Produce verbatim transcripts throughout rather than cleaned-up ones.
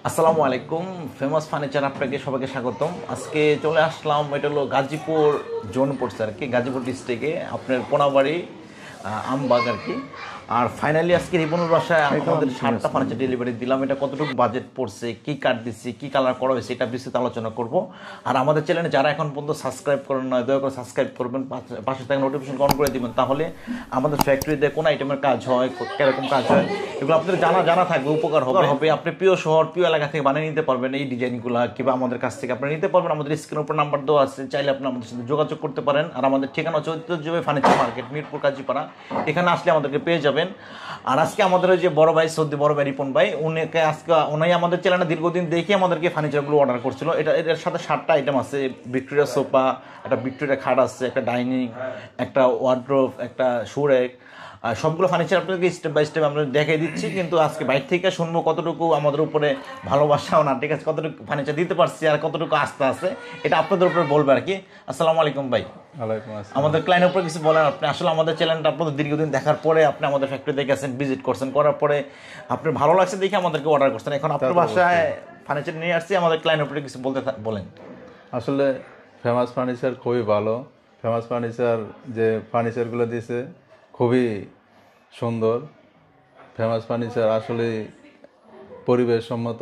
আসসালামু আলাইকুম famous furniture আপনাকে সবাইকে স্বাগতম। আজকে চলে আসলাম, এটা হলো গাজীপুর জোন পড়ছে আর কি, গাজীপুর ডিস্ট্রিক্টে আপনার কোনাবাড়ি আমবাগ আর কি। আর ফাইনালি আজকে রিবনুর বাসায় আমাদের সাতটা ফার্নিচার ডেলিভারি দিলাম। এটা কতটুকু বাজেট পড়ছে, কী কাঠ দিচ্ছি, কী কালার করা হয়েছে, এটা বিস্তারিত আলোচনা করব। আর আমাদের চ্যানেলে যারা এখন পর্যন্ত সাবস্ক্রাইব করেন না, দয়া করে সাবস্ক্রাইব করবেন, পাশে থাকা নোটিফিকেশন অন করে দিবেন, তাহলে আমাদের ফ্যাক্টরিতে কোন আইটেমের কাজ হয়, কীরকম কাজ হয়, এগুলো আপনাদের জানা জানা থাকবে, উপকার হবে হবে আপনি প্রিয় শহর প্রিয় এলাকা থেকে বানিয়ে নিতে পারবেন এই ডিজাইনগুলো, কিংবা আমাদের কাছ থেকে আপনি নিতে পারবেন। আমাদের স্ক্রিনের উপর নাম্বার দেওয়া আছে, চাইলে আপনি আমাদের সাথে যোগাযোগ করতে পারেন। আর আমাদের ঠিকানা হচ্ছে ঐতিহ্যবাহী ফার্নিচার মার্কেট, মিরপুর কাজীপাড়া, এখানে আসলে আমাদেরকে পেয়ে যাবেন। আর আজকে আমাদের ওই যে বড় ভাই, সৌদি বড় ভাই রিপন ভাই, উনিকে আজকে উনি আমাদের চ্যানেলে দীর্ঘদিন দেখে আমাদেরকে ফার্নিচারগুলো অর্ডার করছিল। এটা এটার সাথে সাতটা আইটেম আছে, ভিক্টোরিয়া সোফা, একটা ভিক্টোরিয়া খাট আছে, একটা ডাইনিং, একটা ওয়ার্ড্রোব, একটা সুরেক, সবগুলো ফার্নিচার আপনাদেরকে স্টেপ বাই স্টেপ আমরা দেখাই দিচ্ছি। কিন্তু আজকে বাইরে থেকে শুনবো কতটুকু আমাদের উপরে ভালোবাসাও না, ঠিক আছে, কতটুকু ফার্নিচার দিতে পারছি আর কতটুকু আস্থা আছে, এটা আপনাদের উপরে বলবে আর কি। আসসালামু আলাইকুম ভাই। আমাদের ক্লায়েন্টের উপরে কিছু বলেন আপনি। আসলে আমাদের চ্যানেলটা আপনাদের দীর্ঘদিন দেখার পরে আপনি আমাদের ফ্যাক্টরিতে গেছেন, ভিজিট করছেন, করার পরে আপনার ভালো লাগছে দেখে আমাদেরকে অর্ডার করছেন। এখন আপনার বাসায় ফার্নিচার নিয়ে আসছি, আমাদের ক্লায়েন্টের উপরে কিছু বলতে বলেন। আসলে ফেমাস ফার্নিচার খুবই ভালো। ফেমাস ফার্নিচার যে ফার্নিচারগুলো দিয়েছে খুবই সুন্দর। ফেমাস ফার্নিচার আসলে পরিবেশ সম্মত,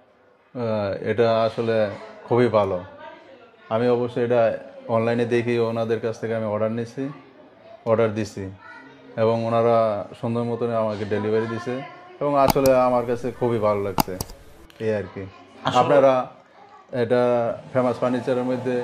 এটা আসলে খুবই ভালো। আমি অবশ্যই এটা অনলাইনে দেখি ওনাদের কাছ থেকে আমি অর্ডার নিছি, অর্ডার দিছি এবং ওনারা সুন্দর মতন আমাকে ডেলিভারি দিছে এবং আসলে আমার কাছে খুবই ভালো লাগছে এই আর কি। আপনারা এটা ফেমাস ফার্নিচারের মধ্যে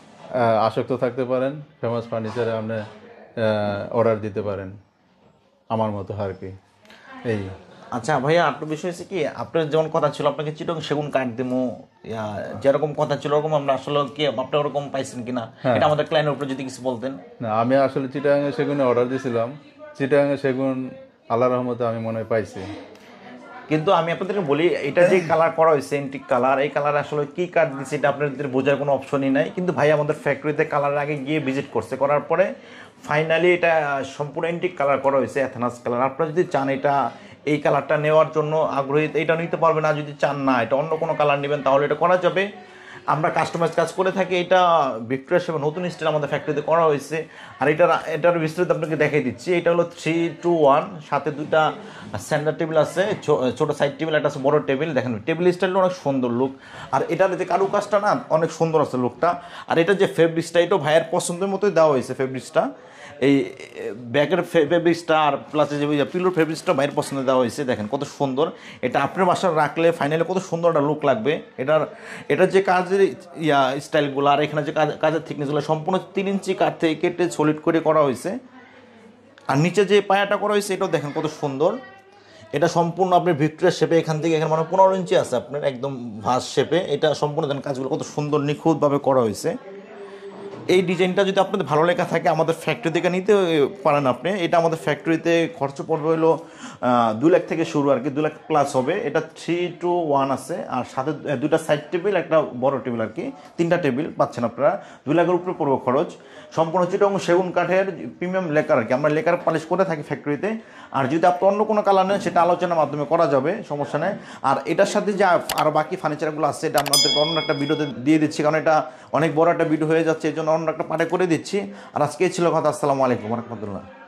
আসক্ত থাকতে পারেন, ফেমাস ফার্নিচারে আপনি অর্ডার দিতে পারেন আমার মতো আর কি। এই আচ্ছা ভাইয়া, আপনার বিষয় হচ্ছে কি, আপনার যেমন কথা ছিল আপনাকে চিটং সেগুন কাঠ দেবো, যেরকম কথা ছিল ওরকম আমরা আসলে কি আপনি ওরকম পাইছেন কিনা, এটা আমাদের ক্লায়েন্টের উপরে যদি কিছু বলতেন। না, আমি আসলে চিটাগাঙে সেগুনে অর্ডার দিয়েছিলাম, চিটাগাঙে সেগুন আল্লাহর রহমতে আমি মনে হয় পাইছি। কিন্তু আমি আপনাদেরকে বলি, এটা যে কালার করা হয়েছে এন্টিক কালার, এই কালার আসলে কি কাঠ দিচ্ছে এটা আপনাদের বোঝার কোনো অপশনই নাই। কিন্তু ভাই আমাদের ফ্যাক্টরিতে কালার আগে গিয়ে ভিজিট করছে, করার পরে ফাইনালি এটা সম্পূর্ণ এন্টিক কালার করা হয়েছে, অ্যাথেনাস কালার। আপনারা যদি চান এটা এই কালারটা নেওয়ার জন্য আগ্রহী, এটা নিতে পারবেন। আর যদি চান না এটা অন্য কোনো কালার নেবেন, তাহলে এটা করা যাবে। আমরা কাস্টমাইজ কাজ করে থাকি। এটা ভিক্টোরিয়া সেভেন নতুন স্টাইল আমাদের ফ্যাক্টরিতে করা হয়েছে। আর এটার এটার বিস্তারিত আপনাকে দেখাই দিচ্ছি। এটা হলো থ্রি টু ওয়ান, সাথে দুইটা সেন্টার টেবিল আছে, ছোটো সাইড টেবিল, একটা আছে বড় টেবিল। দেখেন টেবিল স্টাইলটা অনেক সুন্দর লুক, আর এটার যে কারু কাজটা না অনেক সুন্দর আছে লুকটা। আর এটা যে ফেব্রিক্সটা, এটাও ভাইয়ের পছন্দের মতোই দেওয়া হয়েছে ফেব্রিক্সটা। এই ব্যাগের ফেব্রিক্সটা আর প্লাস যে পিলোর ফেব্রিক্সটা ভাইয়ের পছন্দ দেওয়া হয়েছে। দেখেন কত সুন্দর, এটা আপনার বাসায় রাখলে ফাইনালি কত সুন্দর একটা লুক লাগবে। এটার এটার যে কাজের ইয়া স্টাইলগুলো আর এখানে যে কাজ কাজের থিকনেসগুলো সম্পূর্ণ তিন ইঞ্চি কাঠ থেকে কেটে সলিড করে করা হয়েছে। আর নিচে যে পায়াটা করা হয়েছে এটাও দেখেন কত সুন্দর। এটা সম্পূর্ণ আপনার ভিক্টোরিয়া শেপে, এখান থেকে এখানে মানে পনেরো ইঞ্চি আছে আপনার একদম ভাঁজ শেপে। এটা সম্পূর্ণ দেখেন কাজগুলো কত সুন্দর নিখুঁতভাবে করা হয়েছে। এই ডিজাইনটা যদি আপনাদের ভালো লেখা থাকে আমাদের ফ্যাক্টরি থেকে নিতে পারেন আপনি। এটা আমাদের ফ্যাক্টরিতে খরচ পড়বে হলো দুই লাখ থেকে শুরু আর কি, দু লাখ প্লাস হবে। এটা থ্রি টু ওয়ান আছে, আর সাথে দুইটা সাইড টেবিল, একটা বড় টেবিল আর কি, তিনটা টেবিল পাচ্ছেন আপনারা। দুই লাখের উপরে পড়বে খরচ। সম্পূর্ণ চিটং সেগুন কাঠের প্রিমিয়াম লেকার আর কি, আমরা লেকার পালিশ করে থাকি ফ্যাক্টরিতে। আর যদি আপনি অন্য কোনো কালার নেন সেটা আলোচনার মাধ্যমে করা যাবে, সমস্যা নেই। আর এটার সাথে যে আরও বাকি ফার্নিচারগুলো আছে এটা আপনাদেরকে অন্য একটা ভিডিওতে দিয়ে দিচ্ছি, কারণ এটা অনেক বড় একটা ভিডিও হয়ে যাচ্ছে, এই জন্য অন্য একটা পার্টে করে দিচ্ছি। আর আজকে ছিল কথা। আসসালামু আলাইকুম রহমতুল্লাহ।